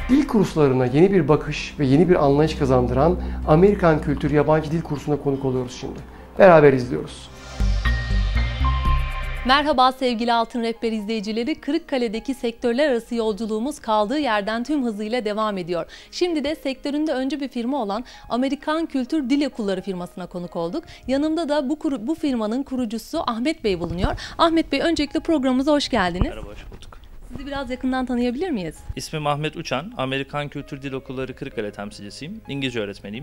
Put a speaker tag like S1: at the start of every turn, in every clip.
S1: Dil kurslarına yeni bir bakış ve yeni bir anlayış kazandıran Amerikan Kültür Yabancı Dil Kursu'na konuk oluyoruz şimdi. Beraber izliyoruz.
S2: Merhaba sevgili Altın Rehber izleyicileri. Kırıkkale'deki sektörler arası yolculuğumuz kaldığı yerden tüm hızıyla devam ediyor. Şimdi de sektöründe öncü bir firma olan Amerikan Kültür Dil Okulları firmasına konuk olduk. Yanımda da bu firmanın kurucusu Ahmet Bey bulunuyor. Ahmet Bey, öncelikle programımıza hoş geldiniz.
S3: Merhaba, hoş bulduk.
S2: Sizi biraz yakından tanıyabilir miyiz?
S3: İsmim Ahmet Uçan, Amerikan Kültür Dil Okulları Kırıkkale temsilcisiyim, İngilizce öğretmeniyim.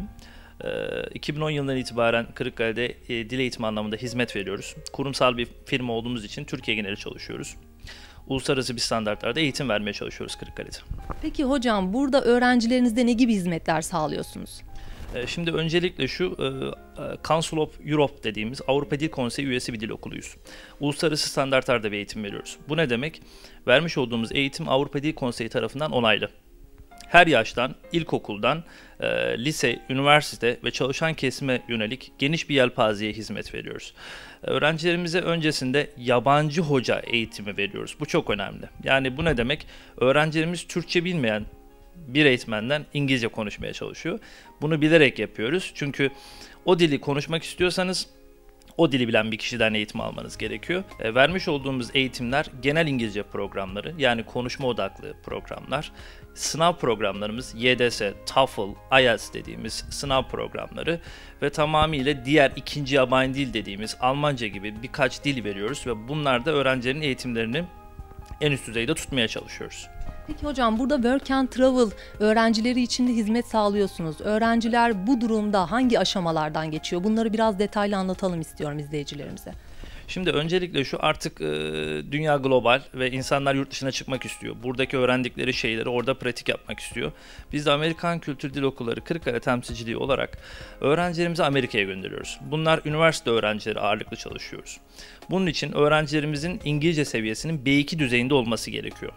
S3: 2010 yılından itibaren Kırıkkale'de dil eğitimi anlamında hizmet veriyoruz. Kurumsal bir firma olduğumuz için Türkiye geneli çalışıyoruz. Uluslararası bir standartlarda eğitim vermeye çalışıyoruz Kırıkkale'de.
S2: Peki hocam, burada öğrencilerinizde ne gibi hizmetler sağlıyorsunuz?
S3: Şimdi öncelikle şu, Council of Europe dediğimiz Avrupa Dil Konseyi üyesi bir dil okuluyuz. Uluslararası standartlarda bir eğitim veriyoruz. Bu ne demek? Vermiş olduğumuz eğitim Avrupa Dil Konseyi tarafından onaylı. Her yaştan, ilkokuldan, lise, üniversite ve çalışan kesime yönelik geniş bir yelpazeye hizmet veriyoruz. Öğrencilerimize öncesinde yabancı hoca eğitimi veriyoruz. Bu çok önemli. Yani bu ne demek? Öğrencilerimiz Türkçe bilmeyen bir eğitmenden İngilizce konuşmaya çalışıyor. Bunu bilerek yapıyoruz. Çünkü o dili konuşmak istiyorsanız o dili bilen bir kişiden eğitim almanız gerekiyor. Vermiş olduğumuz eğitimler genel İngilizce programları, yani konuşma odaklı programlar. Sınav programlarımız YDS, TOEFL, IELTS dediğimiz sınav programları ve tamamıyla diğer ikinci yabancı dil dediğimiz Almanca gibi birkaç dil veriyoruz ve bunlar da öğrencilerin eğitimlerini en üst düzeyde tutmaya çalışıyoruz.
S2: Peki hocam, burada Work and Travel öğrencileri için de hizmet sağlıyorsunuz. Öğrenciler bu durumda hangi aşamalardan geçiyor? Bunları biraz detaylı anlatalım istiyorum izleyicilerimize.
S3: Şimdi öncelikle şu, artık dünya global ve insanlar yurt dışına çıkmak istiyor. Buradaki öğrendikleri şeyleri orada pratik yapmak istiyor. Biz de Amerikan Kültür Dil Okulları Kırıkkale temsilciliği olarak öğrencilerimizi Amerika'ya gönderiyoruz. Bunlar üniversite öğrencileri, ağırlıklı çalışıyoruz. Bunun için öğrencilerimizin İngilizce seviyesinin B2 düzeyinde olması gerekiyor.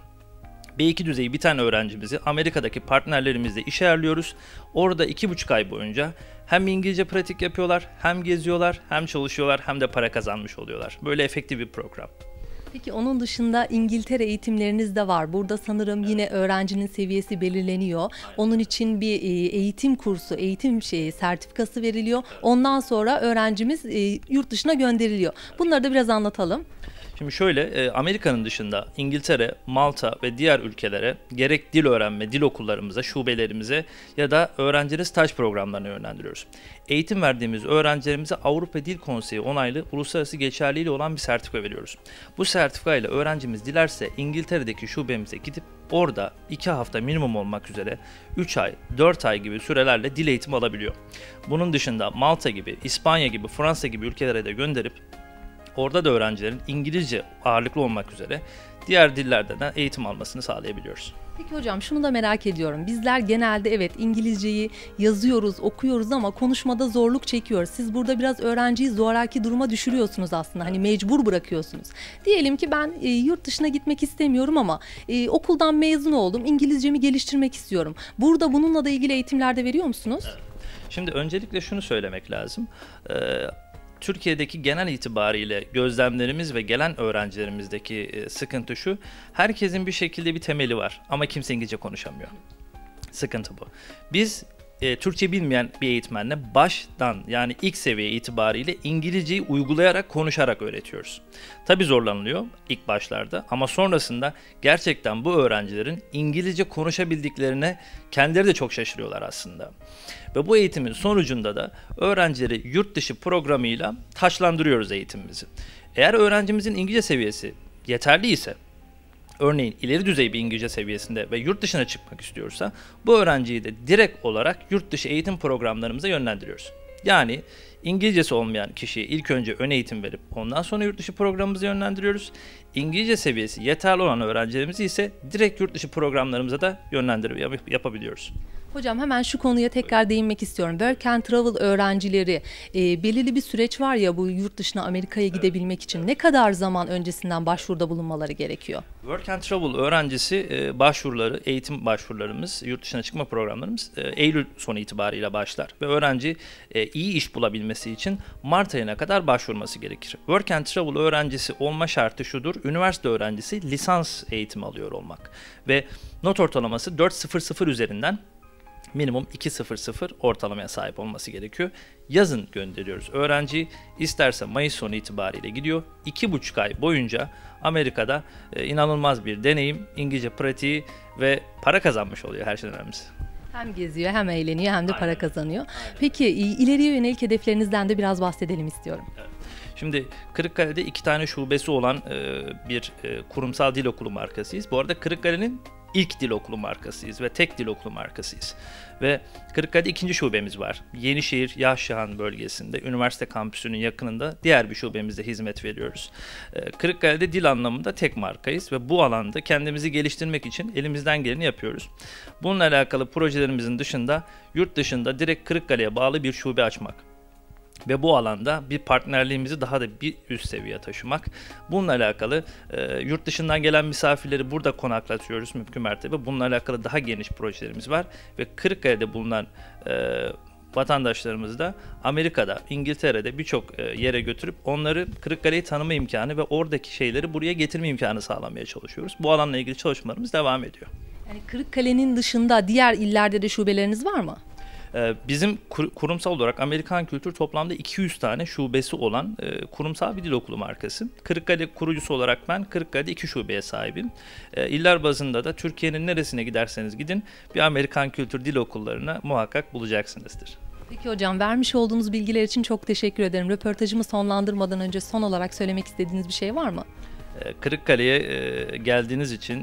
S3: B2 düzeyi biten öğrencimizi Amerika'daki partnerlerimizle iş ayarlıyoruz. Orada 2,5 ay boyunca hem İngilizce pratik yapıyorlar, hem geziyorlar, hem çalışıyorlar, hem de para kazanmış oluyorlar. Böyle efektif bir program.
S2: Peki onun dışında İngiltere eğitimleriniz de var. Burada sanırım yine öğrencinin seviyesi belirleniyor. Onun için bir eğitim kursu, sertifikası veriliyor. Ondan sonra öğrencimiz yurt dışına gönderiliyor. Bunları da biraz anlatalım.
S3: Şimdi şöyle, Amerika'nın dışında İngiltere, Malta ve diğer ülkelere gerek dil öğrenme, dil okullarımıza, şubelerimize ya da öğrencileri staj programlarına yönlendiriyoruz. Eğitim verdiğimiz öğrencilerimize Avrupa Dil Konseyi onaylı uluslararası geçerliliği olan bir sertifika veriyoruz. Bu sertifika ile öğrencimiz dilerse İngiltere'deki şubemize gidip orada 2 hafta minimum olmak üzere 3 ay, 4 ay gibi sürelerle dil eğitimi alabiliyor. Bunun dışında Malta gibi, İspanya gibi, Fransa gibi ülkelere de gönderip orada da öğrencilerin İngilizce ağırlıklı olmak üzere diğer dillerden de eğitim almasını sağlayabiliyoruz.
S2: Peki hocam, şunu da merak ediyorum. Bizler genelde evet İngilizceyi yazıyoruz, okuyoruz ama konuşmada zorluk çekiyoruz. Siz burada biraz öğrenciyi zoraki duruma düşürüyorsunuz aslında. Hani mecbur bırakıyorsunuz. Diyelim ki ben yurt dışına gitmek istemiyorum ama okuldan mezun oldum, İngilizcemi geliştirmek istiyorum. Burada bununla da ilgili eğitimler de veriyor musunuz?
S3: Evet. Şimdi öncelikle şunu söylemek lazım. Türkiye'deki genel itibariyle gözlemlerimiz ve gelen öğrencilerimizdeki sıkıntı şu: herkesin bir şekilde bir temeli var ama kimse İngilizce konuşamıyor. Sıkıntı bu. Biz Türkçe bilmeyen bir eğitmenle baştan, yani ilk seviye itibariyle İngilizceyi uygulayarak, konuşarak öğretiyoruz. Tabii zorlanılıyor ilk başlarda ama sonrasında gerçekten bu öğrencilerin İngilizce konuşabildiklerine kendileri de çok şaşırıyorlar aslında. Ve bu eğitimin sonucunda da öğrencileri yurt dışı programıyla taçlandırıyoruz eğitimimizi. Eğer öğrencimizin İngilizce seviyesi yeterli ise, örneğin ileri düzey bir İngilizce seviyesinde ve yurt dışına çıkmak istiyorsa, bu öğrenciyi de direkt olarak yurt dışı eğitim programlarımıza yönlendiriyoruz. Yani İngilizcesi olmayan kişiye ilk önce ön eğitim verip ondan sonra yurt dışı programımıza yönlendiriyoruz. İngilizce seviyesi yeterli olan öğrencilerimizi ise direkt yurt dışı programlarımıza da yönlendirip yapabiliyoruz.
S2: Hocam hemen şu konuya tekrar değinmek istiyorum. Work and Travel öğrencileri belirli bir süreç var ya, bu yurt dışına, Amerika'ya gidebilmek için ne kadar zaman öncesinden başvuruda bulunmaları gerekiyor?
S3: Work and Travel öğrencisi başvuruları, eğitim başvurularımız, yurt dışına çıkma programlarımız Eylül sonu itibariyle başlar. Ve öğrenci iyi iş bulabilmesi için Mart ayına kadar başvurması gerekir. Work and Travel öğrencisi olma şartı şudur: üniversite öğrencisi lisans eğitimi alıyor olmak. Ve not ortalaması 4.00 üzerinden minimum 2.00 ortalamaya sahip olması gerekiyor. Yazın gönderiyoruz. Öğrenci isterse Mayıs sonu itibariyle gidiyor. 2,5 ay boyunca Amerika'da inanılmaz bir deneyim, İngilizce pratiği ve para kazanmış oluyor, her şeyden önemlisi.
S2: Hem geziyor, hem eğleniyor, hem de para kazanıyor.
S3: Aynen.
S2: Peki ileriye yönelik hedeflerinizden de biraz bahsedelim istiyorum.
S3: Evet. Şimdi Kırıkkale'de 2 tane şubesi olan bir kurumsal dil okulu markasıyız. Bu arada Kırıkkale'nin ilk dil okulu markasıyız ve tek dil okulu markasıyız. Ve Kırıkkale'de 2. şubemiz var. Yenişehir Yahşihan bölgesinde, üniversite kampüsünün yakınında diğer bir şubemizde hizmet veriyoruz. Kırıkkale'de dil anlamında tek markayız ve bu alanda kendimizi geliştirmek için elimizden geleni yapıyoruz. Bununla alakalı projelerimizin dışında yurt dışında direkt Kırıkkale'ye bağlı bir şube açmak ve bu alanda bir partnerliğimizi daha da bir üst seviyeye taşımak. Bununla alakalı yurt dışından gelen misafirleri burada konaklatıyoruz mümkün mertebe. Bununla alakalı daha geniş projelerimiz var ve Kırıkkale'de bulunan vatandaşlarımızı da Amerika'da, İngiltere'de birçok yere götürüp onları Kırıkkale'yi tanıma imkanı ve oradaki şeyleri buraya getirme imkanı sağlamaya çalışıyoruz. Bu alanla ilgili çalışmalarımız devam ediyor.
S2: Yani Kırıkkale'nin dışında diğer illerde de şubeleriniz var mı?
S3: Bizim kurumsal olarak Amerikan Kültür toplamda 200 tane şubesi olan kurumsal bir dil okulu markası. Kırıkkale kurucusu olarak ben Kırıkkale'de 2 şubeye sahibim. İller bazında da Türkiye'nin neresine giderseniz gidin bir Amerikan Kültür dil okullarına muhakkak bulacaksınızdır.
S2: Peki hocam, vermiş olduğunuz bilgiler için çok teşekkür ederim. Röportajımı sonlandırmadan önce son olarak söylemek istediğiniz bir şey var mı?
S3: Kırıkkale'ye geldiğiniz için,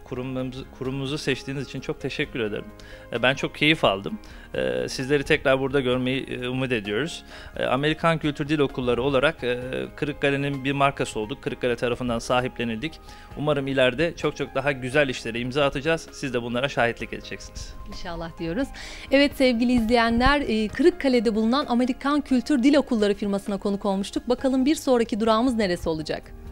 S3: kurumumuzu seçtiğiniz için çok teşekkür ederim. Ben çok keyif aldım. Sizleri tekrar burada görmeyi umut ediyoruz. Amerikan Kültür Dil Okulları olarak Kırıkkale'nin bir markası olduk. Kırıkkale tarafından sahiplenildik. Umarım ileride çok çok daha güzel işlere imza atacağız. Siz de bunlara şahitlik edeceksiniz.
S2: İnşallah diyoruz. Evet sevgili izleyenler, Kırıkkale'de bulunan Amerikan Kültür Dil Okulları firmasına konuk olmuştuk. Bakalım bir sonraki durağımız neresi olacak?